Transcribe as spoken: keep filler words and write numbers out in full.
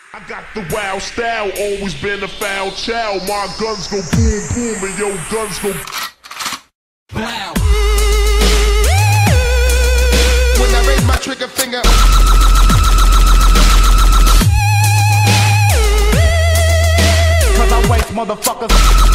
I got the wild style, always been a foul child. My guns go boom boom and your guns go wow. When I raise my trigger finger, cause I waste motherfuckers.